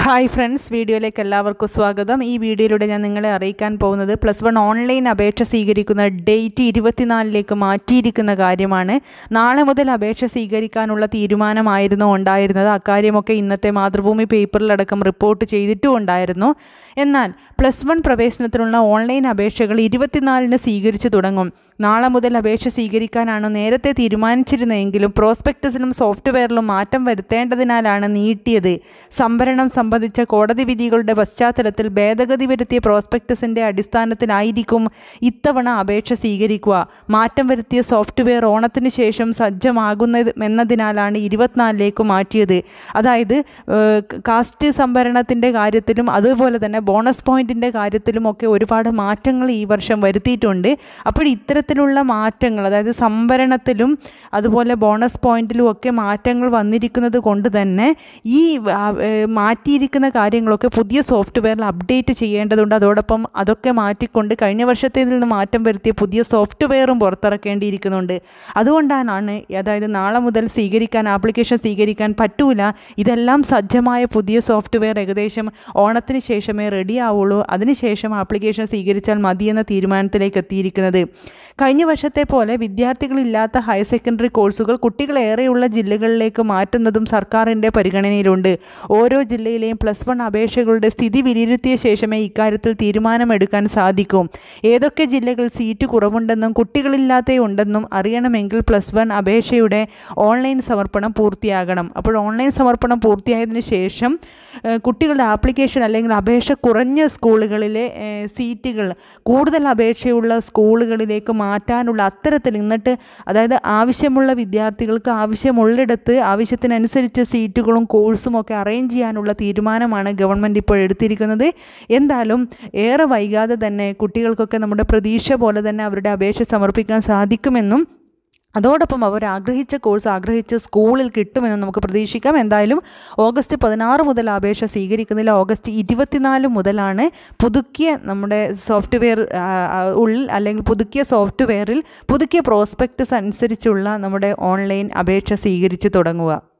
Hi friends, വീഡിയോയിലേക്ക് എല്ലാവർക്കും സ്വാഗതം. ഈ വീഡിയോയിലൂടെ ഞാൻ നിങ്ങളെ അറിയിക്കാൻ പോകുന്നത് +1 ഓൺലൈൻ അപേക്ഷ സ്വീകരിക്കുന്ന ഡേറ്റ് 24ലേക്ക് മാറ്റിയിരിക്കുന്ന കാര്യമാണ്. നാളെ മുതൽ അപേക്ഷ സ്വീകരിക്കാനുള്ള തീരുമാനമായിരുന്നു ഉണ്ടായിരുന്നത്. അക്കാര്യമൊക്കെ ഇന്നത്തെ മാതൃഭൂമി പേപ്പറിലടക്കം റിപ്പോർട്ട് ചെയ്തിട്ടും ഉണ്ടായിരുന്നു. എന്നാൽ +1 പ്രവേശനത്തിനുള്ള ഓൺലൈൻ അപേക്ഷകൾ 24-ന് സ്വീകരിച്ചു തുടങ്ങും. നാളെ മുതൽ അപേക്ഷ സ്വീകരിക്കാനാണ് നേരത്തെ തീരുമാനിച്ചിരുന്നതെങ്കിലും പ്രോസ്പെക്ടസിലും സോഫ്റ്റ്വെയറിലും മാറ്റം വരുത്തേണ്ടതിനാലാണ് നീട്ടിയത്. സംഭരണം സംബന്ധിച്ച കോടതി വിധികളുടെ പശ്ചാത്തലത്തിൽ ഭേദഗതി വരുത്തിയ പ്രോസ്പെക്ടസിൻ്റെ അടിസ്ഥാനത്തിലായിരിക്കും ഇത്തവണ അപേക്ഷ സ്വീകരിക്കുക. മാറ്റം വരുത്തിയ സോഫ്റ്റ്വെയർ ഓണത്തിന് ശേഷം സജ്ജമാകുന്നതിനാലാണ് 24ലേക്ക് മാറ്റിയത്. അതായത് കാസ്റ്റ് സംഭരണത്തിൻ്റെ കാര്യത്തിലും അതുപോലെ തന്നെ ബോണസ് പോയിൻറ്റിൻ്റെ കാര്യത്തിലുമൊക്കെ ഒരുപാട് മാറ്റങ്ങൾ ഈ വർഷം വരുത്തിയിട്ടുണ്ട്. അപ്പോൾ ഇത്തരത്തിലുള്ള മാറ്റങ്ങൾ, അതായത് സംഭരണത്തിലും അതുപോലെ ബോണസ് പോയിൻറ്റിലും ഒക്കെ മാറ്റങ്ങൾ വന്നിരിക്കുന്നത് കൊണ്ട് തന്നെ ഈ മാറ്റിയിരിക്കുന്ന കാര്യങ്ങളൊക്കെ പുതിയ സോഫ്റ്റ്വെയറിൽ അപ്ഡേറ്റ് ചെയ്യേണ്ടതുണ്ട്. അതോടൊപ്പം അതൊക്കെ മാറ്റിക്കൊണ്ട് കഴിഞ്ഞ വർഷത്തേതിൽ നിന്ന് മാറ്റം വരുത്തിയ പുതിയ സോഫ്റ്റ്വെയറും പുറത്തിറക്കേണ്ടിയിരിക്കുന്നുണ്ട്. അതുകൊണ്ടാണ് അതായത് നാളെ മുതൽ ആപ്ലിക്കേഷൻ സ്വീകരിക്കാൻ പറ്റൂല. ഇതെല്ലാം സജ്ജമായ പുതിയ സോഫ്റ്റ്വെയർ ഏകദേശം ഓണത്തിന് ശേഷമേ റെഡി ആവുള്ളൂ. അതിനുശേഷം ആപ്ലിക്കേഷൻ സ്വീകരിച്ചാൽ മതിയെന്ന തീരുമാനത്തിലേക്ക് എത്തിയിരിക്കുന്നത്. കഴിഞ്ഞ വർഷത്തെ പോലെ വിദ്യാർത്ഥികളില്ലാത്ത ഹയർ സെക്കൻഡറി കോഴ്സുകൾ കുട്ടികളേറെയുള്ള ജില്ലകളിലേക്ക് മാറ്റുന്നതും സർക്കാരിൻ്റെ പരിഗണനയിലുണ്ട്. ഓരോ ജില്ലയിലെയും +1 അപേക്ഷകളുടെ സ്ഥിതി വിലയിരുത്തിയ ശേഷമേ ഇക്കാര്യത്തിൽ തീരുമാനമെടുക്കാൻ സാധിക്കൂ. ഏതൊക്കെ ജില്ലകൾ സീറ്റ് കുറവുണ്ടെന്നും കുട്ടികളില്ലാത്തയുണ്ടെന്നും അറിയണമെങ്കിൽ +1 അപേക്ഷയുടെ ഓൺലൈൻ സമർപ്പണം പൂർത്തിയാകണം. അപ്പോൾ ഓൺലൈൻ സമർപ്പണം പൂർത്തിയായതിനു ശേഷം കുട്ടികളുടെ ആപ്ലിക്കേഷൻ അല്ലെങ്കിൽ അപേക്ഷ കുറഞ്ഞ സ്കൂളുകളിലെ സീറ്റുകൾ കൂടുതൽ അപേക്ഷയുള്ള സ്കൂളുകളിലേക്ക് മാറ്റാനുള്ള അത്തരത്തിൽ അതായത് ആവശ്യമുള്ള വിദ്യാർത്ഥികൾക്ക് ആവശ്യമുള്ളിടത്ത് ആവശ്യത്തിനനുസരിച്ച് സീറ്റുകളും കോഴ്സും ഒക്കെ അറേഞ്ച് ചെയ്യാനുള്ള തീരുമാനമാണ് ഗവൺമെൻറ് ഇപ്പോൾ എടുത്തിരിക്കുന്നത്. എന്തായാലും ഏറെ വൈകാതെ തന്നെ കുട്ടികൾക്കൊക്കെ നമ്മുടെ പ്രതീക്ഷ പോലെ തന്നെ അവരുടെ അപേക്ഷ സമർപ്പിക്കാൻ സാധിക്കുമെന്നും അതോടൊപ്പം അവർ ആഗ്രഹിച്ച കോഴ്സ് ആഗ്രഹിച്ച സ്കൂളിൽ കിട്ടുമെന്ന് നമുക്ക് പ്രതീക്ഷിക്കാം. എന്തായാലും ഓഗസ്റ്റ് 16 മുതൽ അപേക്ഷ സ്വീകരിക്കുന്നില്ല. ഓഗസ്റ്റ് 24 മുതലാണ് പുതുക്കിയ നമ്മുടെ സോഫ്റ്റ്വെയർ അല്ലെങ്കിൽ പുതുക്കിയ സോഫ്റ്റ്വെയറിൽ പുതുക്കിയ പ്രോസ്പെക്ടസ് അനുസരിച്ചുള്ള നമ്മുടെ ഓൺലൈൻ അപേക്ഷ സ്വീകരിച്ച് തുടങ്ങുക.